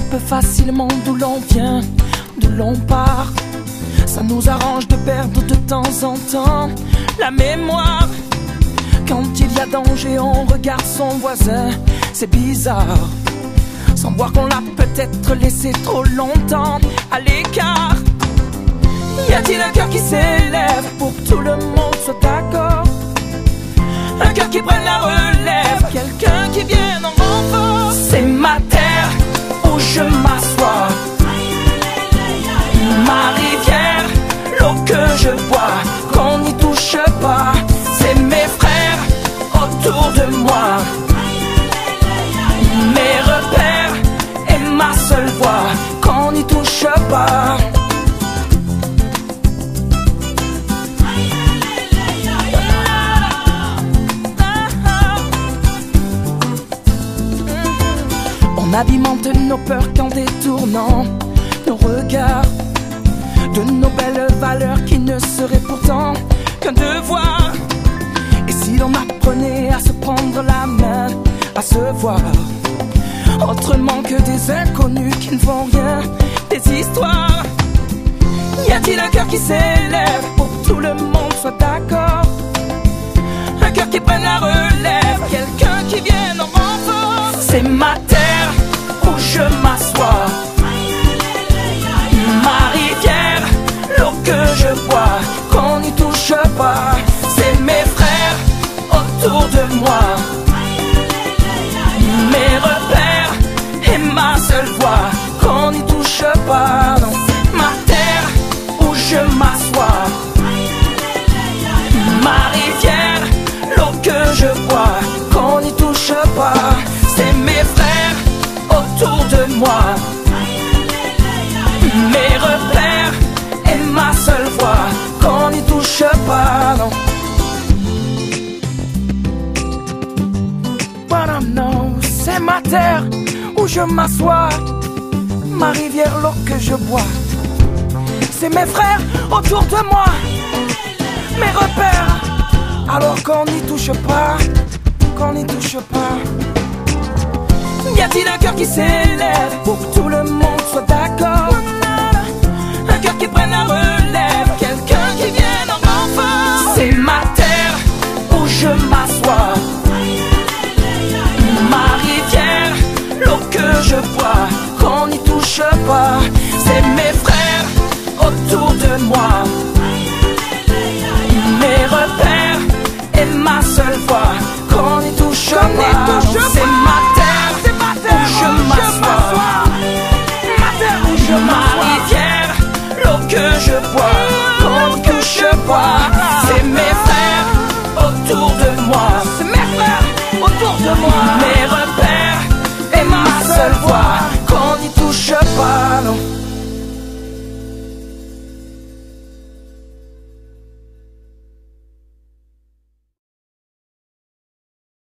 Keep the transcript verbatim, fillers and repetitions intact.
peu facilement d'où l'on vient, d'où l'on part. Ça nous arrange de perdre de temps en temps la mémoire. Quand il y a danger, on regarde son voisin, c'est bizarre, sans voir qu'on l'a peut-être laissé trop longtemps à l'écart. Y a-t-il un cœur qui s'élève pour que tout le monde soit d'accord? Un cœur qui prenne la relève, quelqu'un qui vienne en renfort. C'est ma terre où je m'assois, ma rivière, l'eau que je bois, qu'on n'y touche pas. C'est mes frères autour de moi, mes repères et ma seule voix, qu'on n'y touche pas. On abimente nos peurs qu'en détournant nos regards de nos belles valeurs qui ne seraient pourtant qu'un devoir. Et si l'on apprenait à se prendre la main, à se voir autrement que des inconnus qui ne font rien, des histoires. Y a-t-il un cœur qui s'élève pour que tout le monde soit d'accord? Un cœur qui prenne la relève, quelqu'un qui vienne en renfort. C'est ma terre où je m'assois, ma rivière, l'eau que je bois, qu'on n'y touche pas. C'est mes frères autour de moi, mes repères et ma seule voix, qu'on n'y touche pas. Non. Ma terre où je m'assois, ma rivière, l'eau que je bois, qu'on n'y touche pas. C'est mes frères autour de moi, mes repères et ma seule voix, qu'on n'y touche pas. Non. But I know, c'est ma terre où je m'assois, ma rivière, l'eau que je bois. C'est mes frères autour de moi, mes repères, alors qu'on n'y touche pas, qu'on n'y touche pas. Y a-t-il un cœur qui s'élève pour que tout le monde soit d'accord? Un cœur qui prenne la relève, quelqu'un qui vienne en renfort. C'est ma terre où je m'assois, ma rivière, l'eau que je bois, qu'on n'y touche pas. C'est mes frères autour de moi, mes repères et ma seule voix, qu'on n'y touche pas. C'est ma terre où je m'assois, ma rivière, l'eau que je bois, qu'on n'y touche pas. C'est mes frères autour de moi, c'est mes frères autour de moi, mes repères et ma seule voix, qu'on n'y touche pas. Non.